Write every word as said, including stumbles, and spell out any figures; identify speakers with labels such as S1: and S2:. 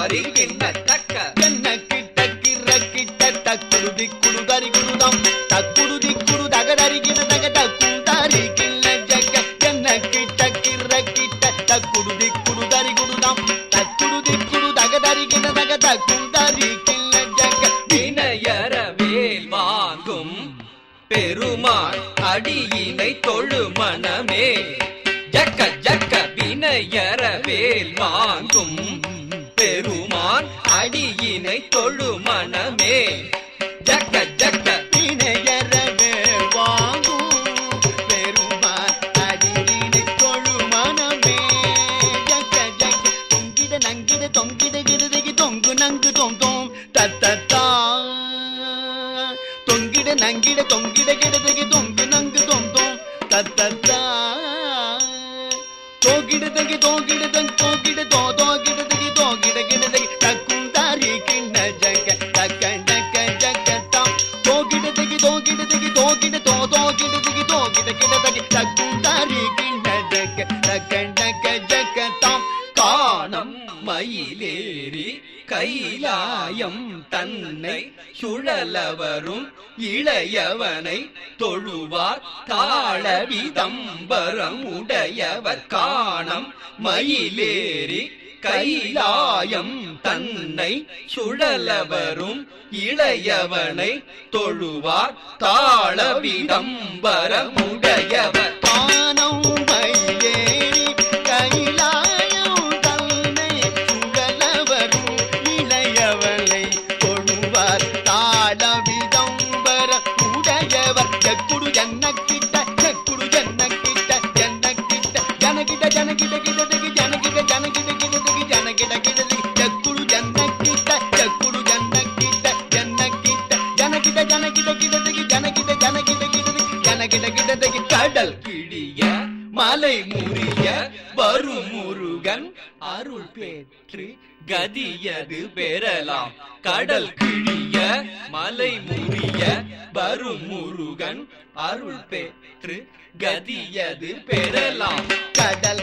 S1: தாரி கிண்ண தக்க என்ன கிட்ட கிர கிட்ட தக்குடு திக்குடு தரி குடுதம் தக்குடு திக்குடு தகதரி கிண்ண தக தக்குடு தாரி கிண்ண ஜக்க என்ன கிட்ட கிர கிட்ட தக்குடு திக்குடு தரி குடுதம் தக்குடு திக்குடு தகதரி கிண்ண தக தக்குடு தாரி கிண்ண ஜக்க வினையற வேல் வாங்கும் பெருமான் அடியினை தொழு மனமே ஜக்க ஜக்க வினையற வேல் வாங்கும் பெருமான் அடியினை தொழு மனமே ஜக்க ஜக்க வினையற வேல் வாங்கும் பெருமான் அடியினை தொழு மனமே ஜக்க ஜக்க தொங்கிட நங்கிட தொங்கிட கிடதகி தொங்கு நங்கு தொம் தொம் தத்தத்தா தொங்கிட நங்கிட தொங்கிட கிடதகி தொங்கு நங்கு தொம் தொம் தத்தத்தா தோகிடதகி தோகிடதங் தோகிட தோ தோகிடதகி தோகிட கிடதகி தக்கும் தாரி கிண்ண ஜக்க தக்க ஜக்க ஜக்க தாம் தோகிடதகி தோகிடதகி தோகிட தோ தோகிடதகி தோகிட கிடதகி தக்கும் தாரி கிண்ண ஜக்க தக்க ஜக்க ஜக்க தாம் காணம் மயிலேறி கைலாயம் தன்னை சுழலவரும் இளையவனை தொழுவார் தாள விதம்பரம் உடையவர் காணம் மயிலேறி கைலாயம் தன்னை சுழலவரும் இளையவனை தொழுவார் தாள விதம்பரம் உடையவர் காணம் மயிலேறி கைலாயம் தன்னை சுழலவரும் இளையவனை தொழுவார் தாள விதம்பரம் உடையவர் ஜக்குடு ஜன்ன கிட்ட ஜக்குடு ஜன்ன கிட்ட ஜன்ன கிட்ட ஜனகிட்ட ஜனகிட்ட கிடதகி ஜனகிட்ட ஜனகிட்ட கிடதகி ஜனகிட்ட கிடதகி ஜக்குடு ஜன்ன கிட்ட ஜக்குடு ஜன்ன கிட்ட ஜன்ன கிட்ட ஜனகிட்ட ஜனகிட்ட கிடதகி ஜனகிட்ட ஜனகிட்ட கிடதகி ஜனகிட்ட கிடதகி கடல் கிழிய மலை முறிய வரும் முருகன் அருள் பெற்று கதியது பெறலாம் கடல் கிழிய மலை முறிய வரும் முருகன் அருள் பெற்று கதியது பெறலாம் கடல்